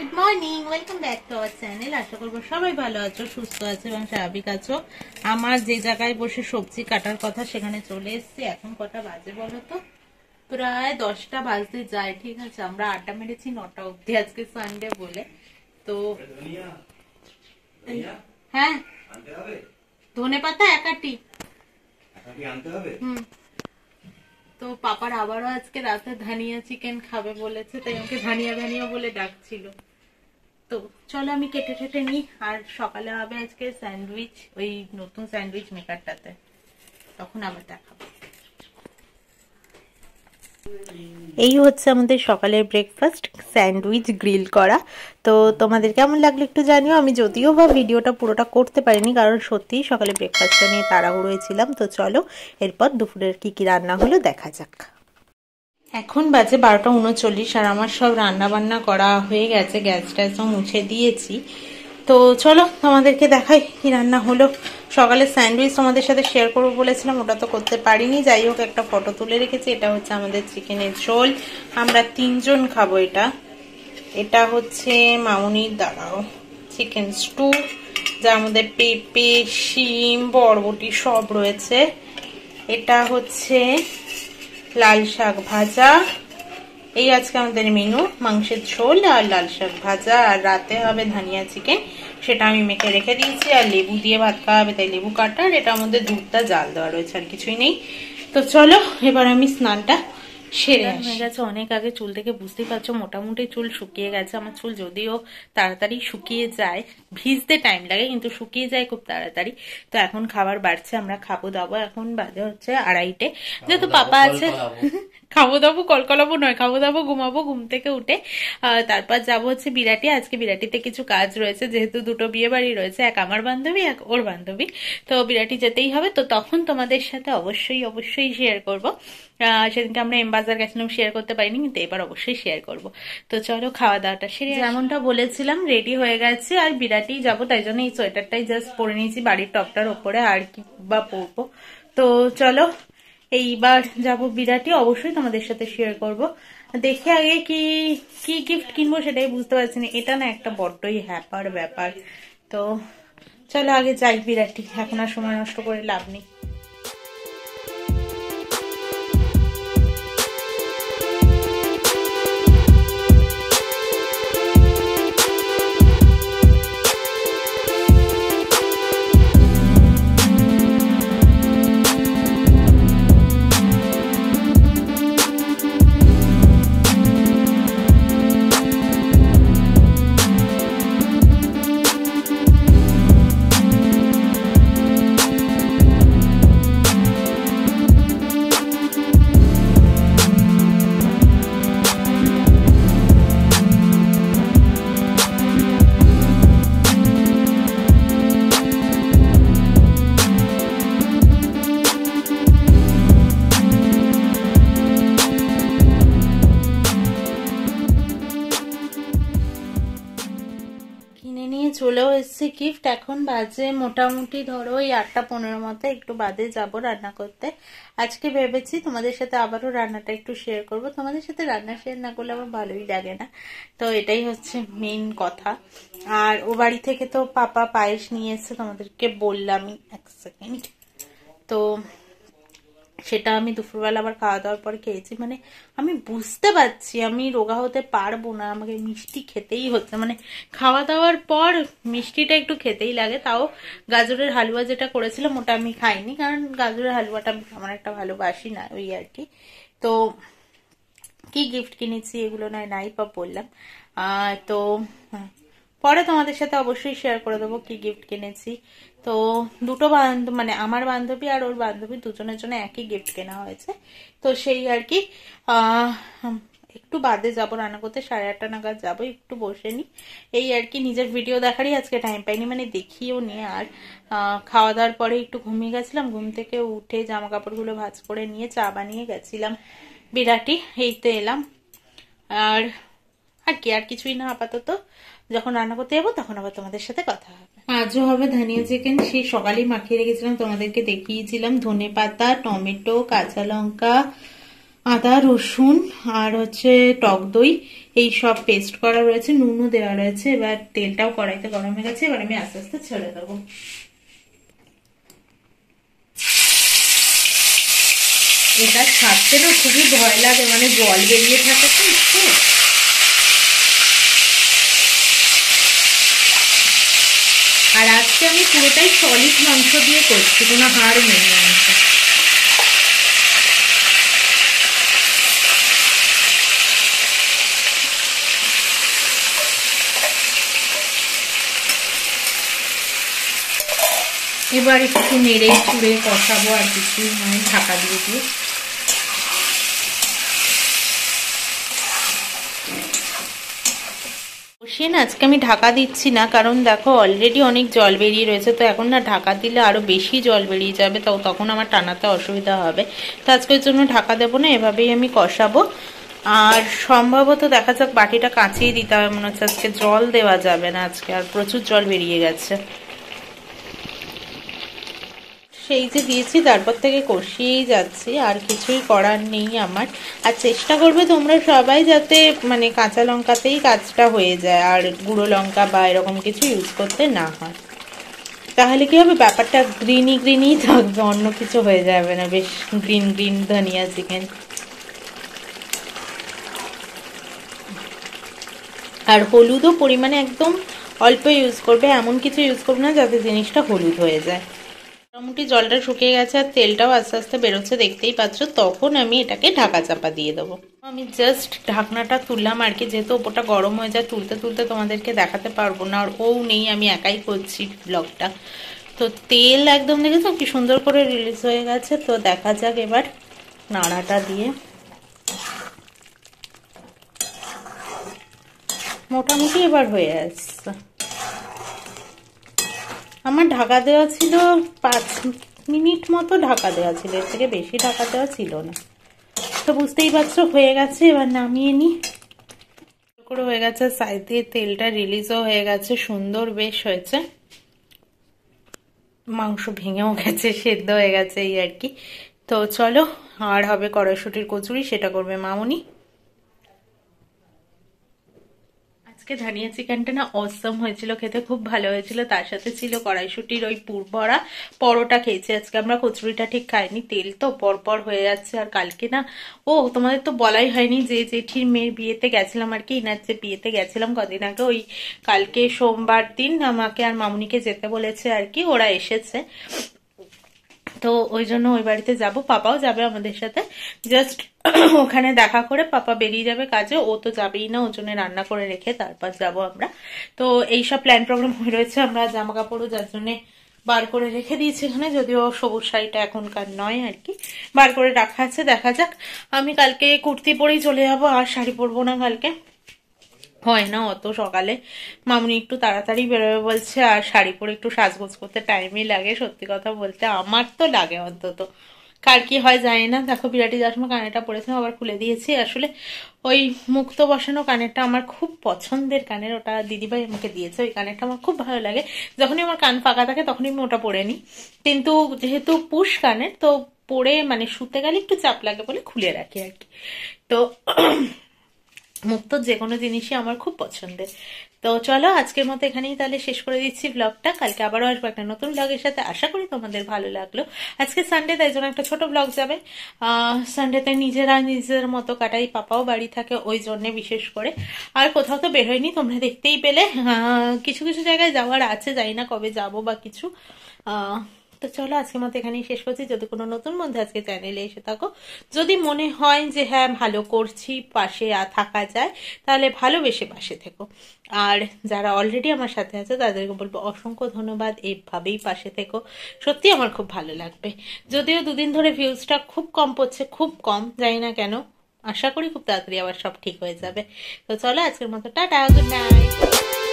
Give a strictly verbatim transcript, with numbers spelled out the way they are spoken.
Good morning, welcome back to our channel. আশা করবো সবাই ভালো আছো, সুস্থ আছো এবং স্বাভাবিক আছো। আমার যে জায়গায় বসে সবজি কাটার কথা সেখানে চলে এসেছি। এখন কটা বাজে বলো তো? প্রায় দশটা বাজতে যায়। ঠিক আছে, আমরা আড্ডা মেরেছি নটা অব্দি আজকে সানডে বলে। তো হ্যাঁ, ধনে পাতা একাটি হুম তো পাপার আবারও আজকে রাতে ধানিয়া চিকেন খাবে বলেছে, তাই আমাকে ধানিয়া ধানিয়া বলে ডাকছিল। তো চলো আমি কেটে কেটে নিই। আর সকালে হবে আজকে স্যান্ডউইচ, ওই নতুন স্যান্ডউইচ মেকারটাতে, তখন আবার দেখাবো। এই হচ্ছে আমাদের সকালের ব্রেকফাস্ট, স্যান্ডউইচ গ্রিল করা। তো তোমাদের কেমন লাগলো একটু জানিও। আমি যদিও বা ভিডিওটা পুরোটা করতে পারিনি, কারণ সত্যিই সকালে ব্রেকফাস্টটা নিয়ে তাড়াহুড়োয় ছিলাম। তো চলো এরপর দুপুরের কি কি রান্না হলো দেখা যাক। এখন বাজে বারোটা উনচল্লিশ আর আমার সব রান্না বান্না করা হয়ে গেছে, গ্যাস ট্যাসও মুছে দিয়েছি। তো চলো তোমাদেরকে দেখাই কি রান্না হলো। সকালে স্যান্ডউইচ তোমাদের সাথে শেয়ার করবো বলেছিলাম, ওটা তো করতে পারিনি। যাই হোক, একটা ফটো তুলে রেখেছি। এটা হচ্ছে আমাদের চিকেনের ঝোল, আমরা তিনজন খাবো এটা। এটা হচ্ছে মামুনির দাঁড়াও চিকেন স্টু, যার মধ্যে পেঁপে, শিম, বরবটি সব রয়েছে। এটা হচ্ছে লাল শাক ভাজা। এই আজকে আমাদের মেনু, মাংসের ঝোল আর লাল শাক ভাজা। আর রাতে হবে ধানিয়া চিকেন, সেটা আমি মেখে রেখে দিয়েছি। আর লেবু দিয়ে ভাত খাওয়া হবে, তাই লেবু কাটা। আর এটা আমাদের দুধটা জাল দেওয়া রয়েছে, আর কিছুই নেই। তো চলো এবার আমি স্নানটা সেরে হয়ে গেছে অনেক আগে। চুল থেকে বুঝতেই পারছো মোটামুটি চুল শুকিয়ে গেছে। আমার চুল যদিও তাড়াতাড়ি শুকিয়ে যায়, ভিজতে টাইম লাগে, কিন্তু শুকিয়ে যায় খুব তাড়াতাড়ি। তো এখন খাবার বাড়ছে, আমরা খাবো দাবো। এখন বাজে হচ্ছে আড়াইটে, যেহেতু পাপা আছে। খাবো দাবো কলকলাবো নয়, খাবো দাবো, ঘুমাবো, ঘুম থেকে উঠে তারপর যাবো হচ্ছে বিরাটি। আজকে বিরাটিতে কিছু কাজ রয়েছে, যেহেতু দুটো বিয়ে বাড়ি রয়েছে, এক আমার বান্ধবী এক ওর বান্ধবী। তো বিরাটি যেতেই হবে। তো তখন তোমাদের সাথে অবশ্যই অবশ্যই শেয়ার করবো। সেদিনকে আমরা এম বাজার গেছিলাম, শেয়ার করতে পারিনি, কিন্তু এবার অবশ্যই শেয়ার করব। তো চলো খাওয়া দাওয়াটা সেরে, যেমনটা বলেছিলাম রেডি হয়ে গেছে আর বিরাটি যাবো, তাই জন্য এই সোয়েটারটাই জাস্ট পরে নিয়েছি বাড়ির টপটার ওপরে, আর কি বা পরবো। তো চলো এইবার যাব বিরাটি, অবশ্যই তোমাদের সাথে শেয়ার করব। দেখে আগে কি কি গিফট কিনবো সেটাই বুঝতে পারছি না। এটা না একটা বড্ডই হ্যাপার ব্যাপার। তো চলো আগে যাই বিরাটি, এখন আর সময় নষ্ট করে লাভ নেই। চলেও এসেছি গিফট। এখন বাজে মোটামুটি ধরো ওই আটটা পনেরো মতো, একটু বাদে যাব রান্না করতে। আজকে ভেবেছি তোমাদের সাথে আবারও রান্নাটা একটু শেয়ার করব। তোমাদের সাথে রান্না শেয়ার না করলে আমার ভালোই লাগে না, তো এটাই হচ্ছে মেইন কথা। আর ও বাড়ি থেকে তো পাপা পায়েস নিয়ে এসছে, তোমাদেরকে বললামই। এক সেকেন্ড, তো সেটা আমি দুপুরবেলা আবার খাওয়া দাওয়ার পর খেয়েছি। মানে আমি বুঝতে পারছি আমি রোগা হতে পারবো না, আমাকে মিষ্টি খেতেই হচ্ছে। মানে খাওয়া দাওয়ার পর মিষ্টিটা একটু খেতেই লাগে। তাও গাজরের হালুয়া যেটা করেছিলাম ওটা আমি খাইনি, কারণ গাজরের হালুয়াটা আমার একটা ভালোবাসি না, ওই আর কি। তো কি গিফট কিনেছি এগুলো নয় নাই বা বললাম। আহ তো পরে তোমাদের সাথে অবশ্যই শেয়ার করে দেবো কি গিফট কিনেছি। তো দুটো বান্ধব মানে আমার বান্ধবী আর ওর বান্ধবী দুজনের জন্য একই গিফট কেনা হয়েছে। তো সেই আর কি আহ একটু বাদে যাবো রান্না করতে, সাড়ে আটটা নাগাদ যাবো, একটু বসে নি এই আর কি। নিজের ভিডিও দেখারই আজকে টাইম পাইনি, মানে দেখিও নি। আর খাওয়া দাওয়ার পরে একটু ঘুমিয়ে গেছিলাম, ঘুম থেকে উঠে জামা কাপড়গুলো ভাঁজ করে নিয়ে চা বানিয়ে গেছিলাম বিরাটি, এইতে এলাম। আর আর কি আর কিছুই না আপাতত। যখন রান্না করতে যাবো তখন আবার তোমাদের সাথে কথা হবে। আজও হবে ধানিয়া চিকেন, সেই সকালেই মাখিয়ে রেখেছিলাম, তোমাদেরকে দেখিয়েছিলাম। ধনে পাতা, টমেটো, কাঁচা লঙ্কা, আদা, রসুন আর হচ্ছে টক দই, এই সব পেস্ট করা রয়েছে, নুনও দেওয়া রয়েছে। এবার তেলটাও কড়াইতে গরম হয়ে গেছে, এবার আমি আস্তে আস্তে ছেড়ে দেবো। এটা ছাড়তে না খুবই ভয় লাগে, মানে জল বেরিয়ে থাকে তো একটু। আর আজকে আমি পুরোটাই সলিড মাংস দিয়ে করছি, কোনো হাড় নেই মাংস। এবার একটু নেড়ে চুড়ে কষাবো আর কিছু, মানে ঢাকা দিয়ে দিয়ে। কষিয়ে না আজকে আমি ঢাকা দিচ্ছি না, কারণ দেখো অলরেডি অনেক জল বেরিয়ে রয়েছে, তো এখন না ঢাকা দিলে আরো বেশি জল বেরিয়ে যাবে, তো তখন আমার টানাতে অসুবিধা হবে। তো আজকের জন্য ঢাকা দেবো না, এভাবেই আমি কষাবো। আর সম্ভবত দেখা যাক, বাটিটা কাঁচিয়ে দিতে হবে মনে হচ্ছে, আজকে জল দেওয়া যাবে না আজকে, আর প্রচুর জল বেরিয়ে গেছে। সেই যে দিয়েছি তারপর থেকে কষিয়েই যাচ্ছি, আর কিছুই করার নেই আমার। আর চেষ্টা করবে তোমরা সবাই যাতে মানে কাঁচা লঙ্কাতেই কাজটা হয়ে যায়, আর গুঁড়ো লঙ্কা বা এরকম কিছু ইউজ করতে না হয়। তাহলে কি হবে, ব্যাপারটা গ্রিনি গ্রিনই থাকবে, অন্য কিছু হয়ে যাবে না, বেশ গ্রিন গ্রিন ধনিয়া চিকেন। আর হলুদও পরিমাণে একদম অল্প ইউজ করবে, এমন কিছু ইউজ করবে না যাতে জিনিসটা হলুদ হয়ে যায়। মোটামুটি জলটা শুকিয়ে গেছে আর তেলটাও আস্তে আস্তে বেরোচ্ছে, দেখতেই পাচ্ছ। তখন আমি এটাকে ঢাকা চাপা দিয়ে দেবো। আমি জাস্ট ঢাকনাটা তুললাম আর কি, যেহেতু ওপরটা গরম হয়ে যায়, তুলতে তুলতে তোমাদেরকে দেখাতে পারবো না, আর ও নেই, আমি একাই করছি ব্লগটা। তো তেল একদম দেখেছো কি সুন্দর করে রিলিজ হয়ে গেছে। তো দেখা যাক এবার নাড়াটা দিয়ে। মোটামুটি এবার হয়ে আসছে। আমার ঢাকা দেওয়া ছিল পাঁচ মিনিট মতো ঢাকা দেওয়া ছিল, এর থেকে বেশি ঢাকা দেওয়া ছিল না। তো বুঝতেই পারছো হয়ে গেছে, এবার নামিয়ে নি। করে হয়ে গেছে, সাইড দিয়ে তেলটা রিলিজও হয়ে গেছে, সুন্দর বেশ হয়েছে। মাংস ভেঙেও গেছে, সেদ্ধ হয়ে গেছে এই আর কি। তো চলো, আর হবে কড়াইশুঁটির কচুরি, সেটা করবে মামুনি। আজকে ধনিয়া চিকেনটা না অসম হয়েছিল, খেতে খুব ভালো হয়েছিল। তার সাথে ছিল কড়াইশুঁটির ওই পুর ভরা পরোটা খেয়েছি আজকে আমরা, কচুরিটা ঠিক খাইনি, তেল তো পরপর হয়ে যাচ্ছে। আর কালকে না, ও তোমাদের তো বলাই হয়নি, যে জেঠির মেয়ের বিয়েতে গেছিলাম আর কি, ইনার যে বিয়েতে গেছিলাম কদিন আগে, ওই কালকে সোমবার দিন আমাকে আর মামুনিকে যেতে বলেছে আর কি, ওরা এসেছে। তো ওই জন্য ওই বাড়িতে যাব, পাপাও যাবে আমাদের সাথে। জাস্ট ওখানে দেখা করে পাপা বেরিয়ে যাবে কাজে, ও তো যাবেই না, ওর জন্য রান্না করে রেখে তারপর যাব আমরা। তো এইসব প্ল্যান প্রোগ্রাম হয়ে রয়েছে। আমরা জামা কাপড়ও যার জন্য বার করে রেখে দিয়েছি এখানে, যদিও সবুজ শাড়িটা এখনকার নয় আর কি, বার করে রাখা আছে। দেখা যাক, আমি কালকে কুর্তি পরেই চলে যাবো, আর শাড়ি পরবো না কালকে, হয় না অত সকালে। মামুনি একটু তাড়াতাড়ি বেরোবে বলছে, আর শাড়ি পরে একটু সাজগোজ করতে টাইমই লাগে, সত্যি কথা বলতে আমার তো লাগে অন্তত, কার কি হয় জানি না। দেখো বিরাটি যাওয়ার সময় কানেরটা পরেছিলাম, আবার খুলে দিয়েছি। আসলে ওই মুক্ত বসানো কানেরটা আমার খুব পছন্দের কানের, ওটা দিদিভাই আমাকে দিয়েছে, ওই কানেরটা আমার খুব ভালো লাগে। যখনই আমার কান ফাঁকা থাকে তখনই আমি ওটা পরে নিই, কিন্তু যেহেতু পুশ কানের, তো পরে মানে শুতে গেলে একটু চাপ লাগে বলে খুলে রাখি আর কি। তো মুক্ত যে কোনো জিনিসই আমার খুব পছন্দের। তো চলো, আজকের মতো এখানেই তাহলে শেষ করে দিচ্ছি ব্লগটা। কালকে আবারও আসবো একটা নতুন ব্লগের সাথে, আশা করি তোমাদের ভালো লাগলো। আজকে সানডে, তাই জন্য একটা ছোট ব্লগ যাবে। আহ সানডেতে নিজেরা নিজের মতো কাটাই, পাপাও বাড়ি থাকে ওই জন্য বিশেষ করে, আর কোথাও তো বের হয়নি, তোমরা দেখতেই পেলে। কিছু কিছু জায়গায় যাওয়ার আছে, জানি না কবে যাবো বা কিছু। আহ তো চলো, আজকের মতো এখানেই শেষ করছি। যদি কোনো নতুন বন্ধু আজকে চ্যানেলে এসে থাকো, যদি মনে হয় যে হ্যাঁ ভালো করছি, পাশে থাকা যায়, তাহলে ভালোবেসে পাশে থেকো। আর যারা অলরেডি আমার সাথে আছে তাদেরকে বলবো অসংখ্য ধন্যবাদ, এইভাবেই পাশে থেকো, সত্যি আমার খুব ভালো লাগবে। যদিও দুদিন ধরে ভিউজটা খুব কম পড়ছে, খুব কম, জানি না কেন, আশা করি খুব তাড়াতাড়ি আবার সব ঠিক হয়ে যাবে। তো চলো, আজকের মতো টাটা, গুড নাইট।